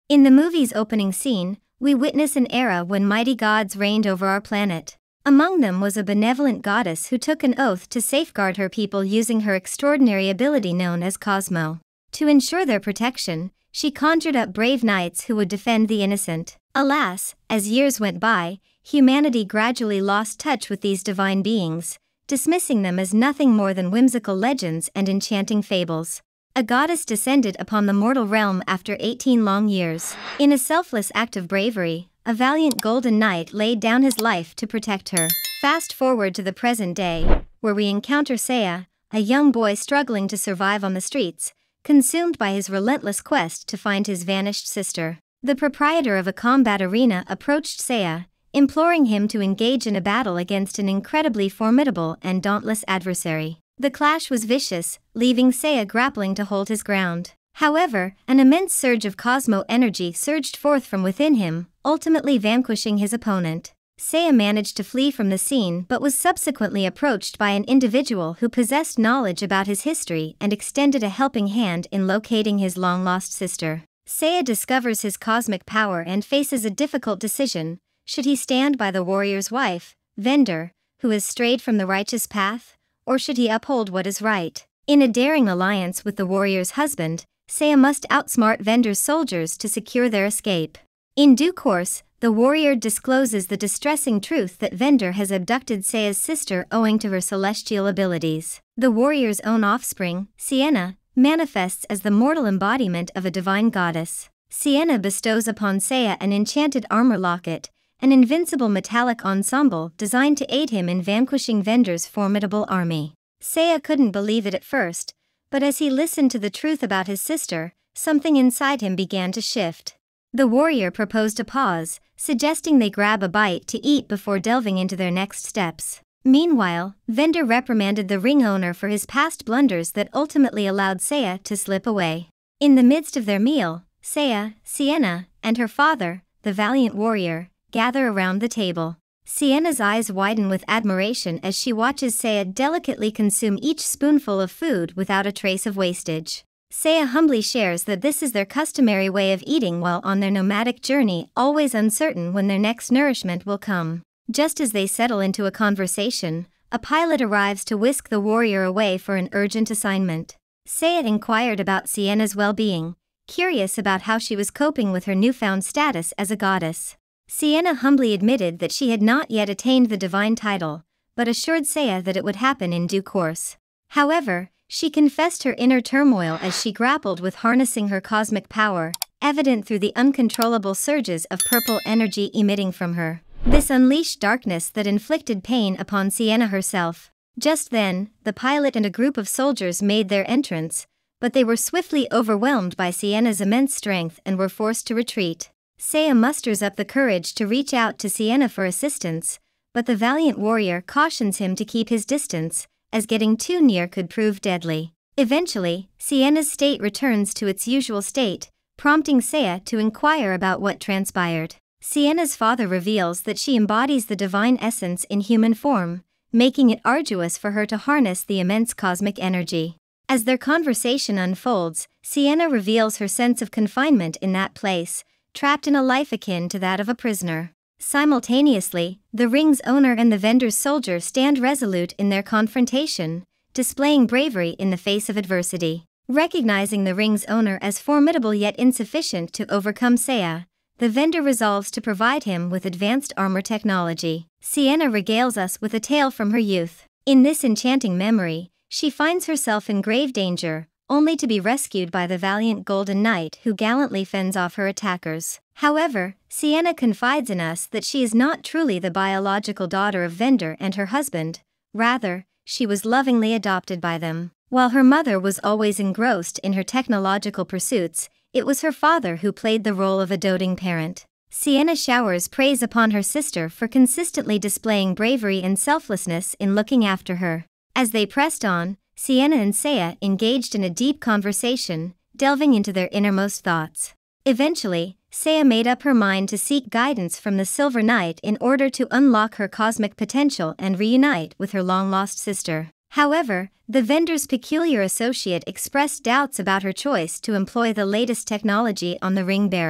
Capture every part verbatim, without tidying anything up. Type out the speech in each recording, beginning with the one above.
In the movie's opening scene, we witness an era when mighty gods reigned over our planet. Among them was a benevolent goddess who took an oath to safeguard her people using her extraordinary ability known as Cosmo. To ensure their protection, she conjured up brave knights who would defend the innocent. Alas, as years went by, humanity gradually lost touch with these divine beings, dismissing them as nothing more than whimsical legends and enchanting fables. A goddess descended upon the mortal realm after eighteen long years. In a selfless act of bravery, a valiant golden knight laid down his life to protect her. Fast forward to the present day, where we encounter Seiya, a young boy struggling to survive on the streets, consumed by his relentless quest to find his vanished sister. The proprietor of a combat arena approached Seiya, imploring him to engage in a battle against an incredibly formidable and dauntless adversary. The clash was vicious, leaving Seiya grappling to hold his ground. However, an immense surge of Cosmo energy surged forth from within him, ultimately vanquishing his opponent. Seiya managed to flee from the scene but was subsequently approached by an individual who possessed knowledge about his history and extended a helping hand in locating his long-lost sister. Seiya discovers his cosmic power and faces a difficult decision. Should he stand by the warrior's wife, Vendor, who has strayed from the righteous path, or should he uphold what is right? In a daring alliance with the warrior's husband, Seiya must outsmart Vendor's soldiers to secure their escape. In due course, the warrior discloses the distressing truth that Vendor has abducted Seiya's sister owing to her celestial abilities. The warrior's own offspring, Sienna, manifests as the mortal embodiment of a divine goddess. Sienna bestows upon Seiya an enchanted armor locket, an invincible metallic ensemble designed to aid him in vanquishing Vendor's formidable army. Seiya couldn't believe it at first, but as he listened to the truth about his sister, something inside him began to shift. The warrior proposed a pause, suggesting they grab a bite to eat before delving into their next steps. Meanwhile, Vendor reprimanded the ring owner for his past blunders that ultimately allowed Seiya to slip away. In the midst of their meal, Seiya, Sienna, and her father, the valiant warrior, gather around the table. Sienna's eyes widen with admiration as she watches Seiya delicately consume each spoonful of food without a trace of wastage. Seiya humbly shares that this is their customary way of eating while on their nomadic journey, always uncertain when their next nourishment will come. Just as they settle into a conversation, a pilot arrives to whisk the warrior away for an urgent assignment. Seiya inquired about Sienna's well-being, curious about how she was coping with her newfound status as a goddess. Sienna humbly admitted that she had not yet attained the divine title, but assured Seiya that it would happen in due course. However, she confessed her inner turmoil as she grappled with harnessing her cosmic power, evident through the uncontrollable surges of purple energy emitting from her. This unleashed darkness that inflicted pain upon Sienna herself. Just then, the pilot and a group of soldiers made their entrance, but they were swiftly overwhelmed by Sienna's immense strength and were forced to retreat. Seiya musters up the courage to reach out to Sienna for assistance, but the valiant warrior cautions him to keep his distance, as getting too near could prove deadly. Eventually, Sienna's state returns to its usual state, prompting Seiya to inquire about what transpired. Sienna's father reveals that she embodies the divine essence in human form, making it arduous for her to harness the immense cosmic energy. As their conversation unfolds, Sienna reveals her sense of confinement in that place, trapped in a life akin to that of a prisoner. Simultaneously, the ring's owner and the Vendor's soldier stand resolute in their confrontation, displaying bravery in the face of adversity. Recognizing the ring's owner as formidable yet insufficient to overcome Seiya, the Vendor resolves to provide him with advanced armor technology. Sienna regales us with a tale from her youth. In this enchanting memory, she finds herself in grave danger, only to be rescued by the valiant Golden Knight who gallantly fends off her attackers. However, Sienna confides in us that she is not truly the biological daughter of Vendor and her husband, rather, she was lovingly adopted by them. While her mother was always engrossed in her technological pursuits, it was her father who played the role of a doting parent. Sienna showers praise upon her sister for consistently displaying bravery and selflessness in looking after her. As they pressed on, Sienna and Seiya engaged in a deep conversation, delving into their innermost thoughts. Eventually, Seiya made up her mind to seek guidance from the Silver Knight in order to unlock her cosmic potential and reunite with her long-lost sister. However, the Vendor's peculiar associate expressed doubts about her choice to employ the latest technology on the ring bearer.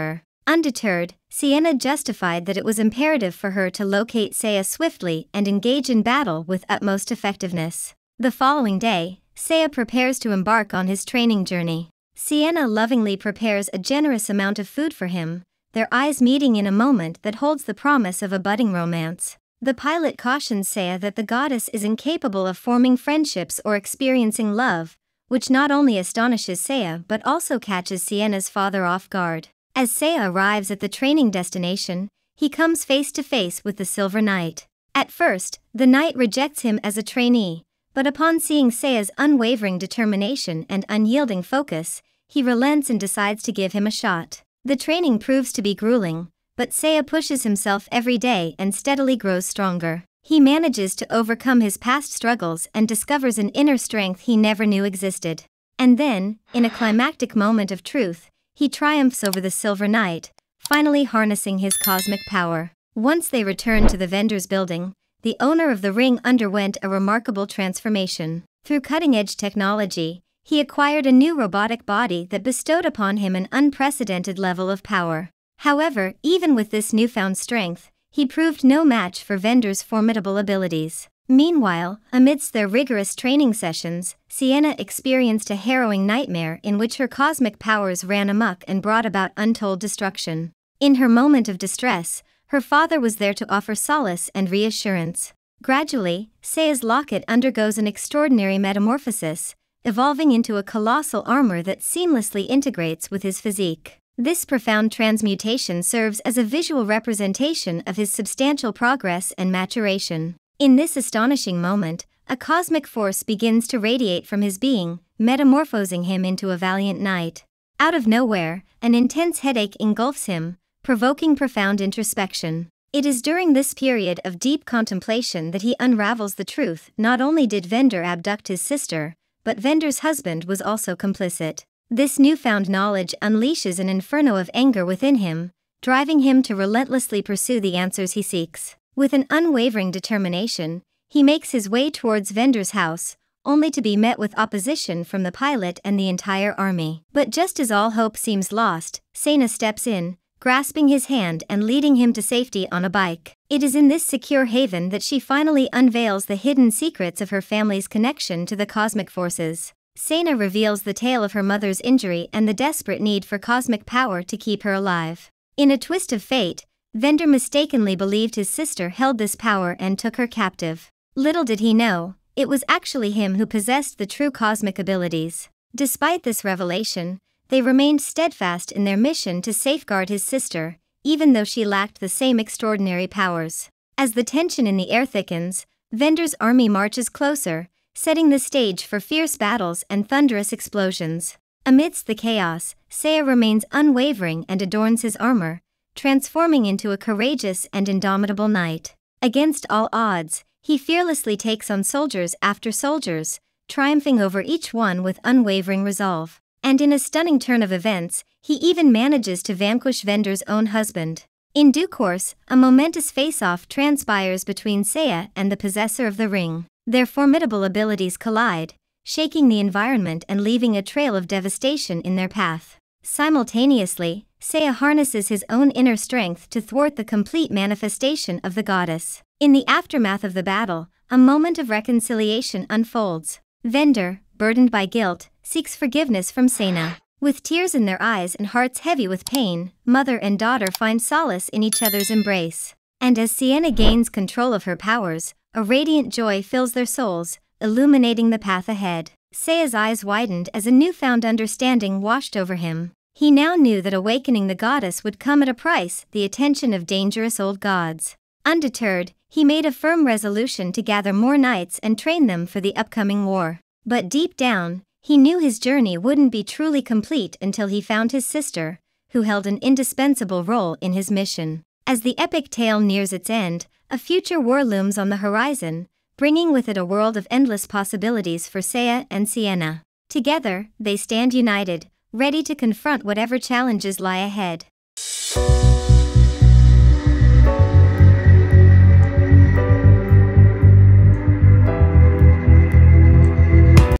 Undeterred, Seiya justified that it was imperative for her to locate Seiya swiftly and engage in battle with utmost effectiveness. The following day, Seiya prepares to embark on his training journey. Seiya lovingly prepares a generous amount of food for him, their eyes meeting in a moment that holds the promise of a budding romance. The pilot cautions Seiya that the goddess is incapable of forming friendships or experiencing love, which not only astonishes Seiya but also catches Seiya's father off guard. As Seiya arrives at the training destination, he comes face to face with the Silver Knight. At first, the knight rejects him as a trainee, but upon seeing Seiya's unwavering determination and unyielding focus, he relents and decides to give him a shot. The training proves to be grueling, but Seiya pushes himself every day and steadily grows stronger. He manages to overcome his past struggles and discovers an inner strength he never knew existed. And then, in a climactic moment of truth, he triumphs over the Silver Knight, finally harnessing his cosmic power. Once they returned to the vendor's building, the owner of the ring underwent a remarkable transformation. Through cutting-edge technology, he acquired a new robotic body that bestowed upon him an unprecedented level of power. However, even with this newfound strength, he proved no match for Vender's formidable abilities. Meanwhile, amidst their rigorous training sessions, Seiya experienced a harrowing nightmare in which her cosmic powers ran amok and brought about untold destruction. In her moment of distress, her father was there to offer solace and reassurance. Gradually, Seiya's locket undergoes an extraordinary metamorphosis, evolving into a colossal armor that seamlessly integrates with his physique. This profound transmutation serves as a visual representation of his substantial progress and maturation. In this astonishing moment, a cosmic force begins to radiate from his being, metamorphosing him into a valiant knight. Out of nowhere, an intense headache engulfs him, provoking profound introspection. It is during this period of deep contemplation that he unravels the truth. Not only did Vender abduct his sister, but Vender's husband was also complicit. This newfound knowledge unleashes an inferno of anger within him, driving him to relentlessly pursue the answers he seeks. With an unwavering determination, he makes his way towards Vender's house, only to be met with opposition from the pilot and the entire army. But just as all hope seems lost, Seiya steps in, grasping his hand and leading him to safety on a bike. It is in this secure haven that she finally unveils the hidden secrets of her family's connection to the cosmic forces. Seiya reveals the tale of her mother's injury and the desperate need for cosmic power to keep her alive. In a twist of fate, Vender mistakenly believed his sister held this power and took her captive. Little did he know, it was actually him who possessed the true cosmic abilities. Despite this revelation, they remained steadfast in their mission to safeguard his sister, even though she lacked the same extraordinary powers. As the tension in the air thickens, Vender's army marches closer, setting the stage for fierce battles and thunderous explosions. Amidst the chaos, Seiya remains unwavering and adorns his armor, transforming into a courageous and indomitable knight. Against all odds, he fearlessly takes on soldiers after soldiers, triumphing over each one with unwavering resolve. And in a stunning turn of events, he even manages to vanquish Vender's own husband. In due course, a momentous face-off transpires between Seiya and the possessor of the ring. Their formidable abilities collide, shaking the environment and leaving a trail of devastation in their path. Simultaneously, Seiya harnesses his own inner strength to thwart the complete manifestation of the goddess. In the aftermath of the battle, a moment of reconciliation unfolds. Vender, burdened by guilt, seeks forgiveness from Seiya. With tears in their eyes and hearts heavy with pain, mother and daughter find solace in each other's embrace. And as Seiya gains control of her powers, a radiant joy fills their souls, illuminating the path ahead. Seiya's eyes widened as a newfound understanding washed over him. He now knew that awakening the goddess would come at a price, the attention of dangerous old gods. Undeterred, he made a firm resolution to gather more knights and train them for the upcoming war. But deep down, he knew his journey wouldn't be truly complete until he found his sister, who held an indispensable role in his mission. As the epic tale nears its end, a future war looms on the horizon, bringing with it a world of endless possibilities for Seiya and Seiya. Together, they stand united, ready to confront whatever challenges lie ahead.